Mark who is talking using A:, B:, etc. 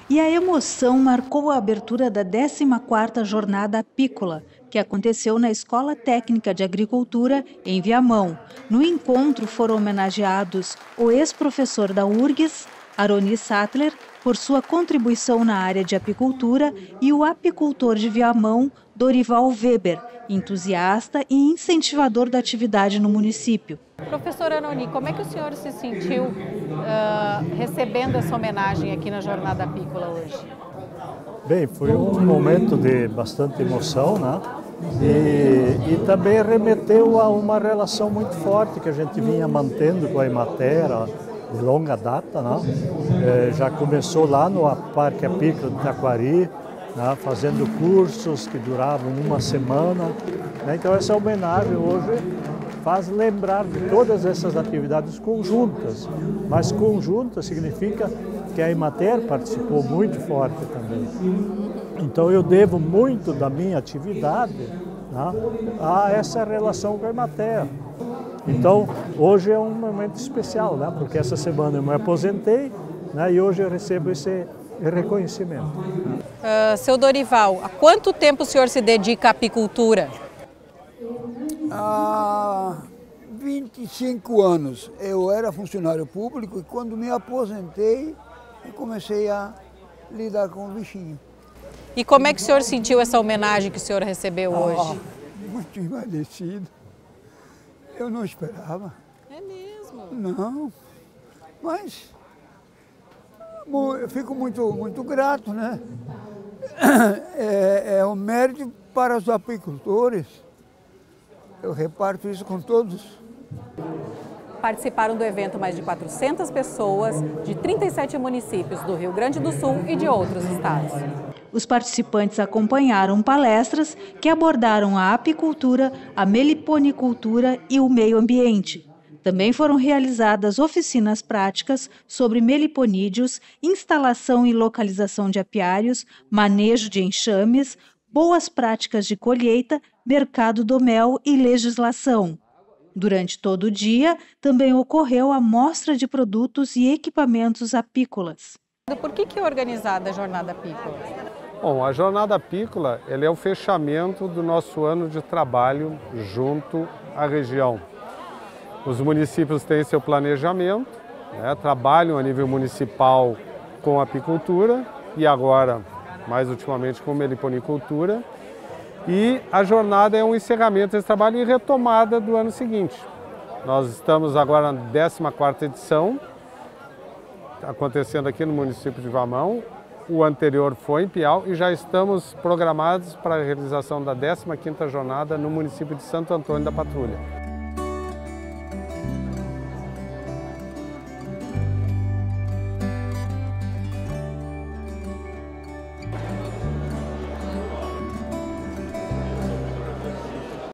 A: E a emoção marcou a abertura da 14ª Jornada Apícola, que aconteceu na Escola Técnica de Agricultura, em Viamão. No encontro foram homenageados o ex-professor da URGS, Aroni Sattler, por sua contribuição na área de apicultura, e o apicultor de Viamão, Dorival Weber, entusiasta e incentivador da atividade no município.
B: Professor Aroni, como é que o senhor se sentiu recebendo essa homenagem aqui na Jornada Apícola hoje?
C: Bem, foi um momento de bastante emoção, né? E também remeteu a uma relação muito forte que a gente vinha mantendo com a Emater de longa data, né? Já começou lá no Parque Apícola de Taquari, né? Fazendo cursos que duravam uma semana, né? Então essa homenagem hoje faz lembrar de todas essas atividades conjuntas, mas conjunta significa que a Emater participou muito forte também. Então eu devo muito da minha atividade, né, a essa relação com a Emater. Então hoje é um momento especial, né, porque essa semana eu me aposentei, né, e hoje eu recebo esse reconhecimento.
B: Seu Dorival, há quanto tempo o senhor se dedica à apicultura?
D: Há 25 anos. Eu era funcionário público e quando me aposentei, eu comecei a lidar com o bichinho.
B: E como é que o senhor sentiu essa homenagem que o senhor recebeu hoje?
D: Muito agradecido. Eu não esperava.
B: É mesmo?
D: Não, mas eu fico muito grato, né? É um mérito para os apicultores. Eu reparto isso com todos.
B: Participaram do evento mais de 400 pessoas de 37 municípios do Rio Grande do Sul e de outros estados.
A: Os participantes acompanharam palestras que abordaram a apicultura, a meliponicultura e o meio ambiente. Também foram realizadas oficinas práticas sobre meliponídeos, instalação e localização de apiários, manejo de enxames, boas práticas de colheita, mercado do mel e legislação. Durante todo o dia, também ocorreu a mostra de produtos e equipamentos apícolas.
B: Por que é organizada a Jornada Apícola?
E: Bom, a Jornada Apícola é o fechamento do nosso ano de trabalho junto à região. Os municípios têm seu planejamento, né, trabalham a nível municipal com apicultura e agora, mais ultimamente, com meliponicultura. E a jornada é um encerramento desse trabalho e retomada do ano seguinte. Nós estamos agora na 14ª edição, acontecendo aqui no município de Viamão. O anterior foi em Piau e já estamos programados para a realização da 15ª jornada no município de Santo Antônio da Patrulha.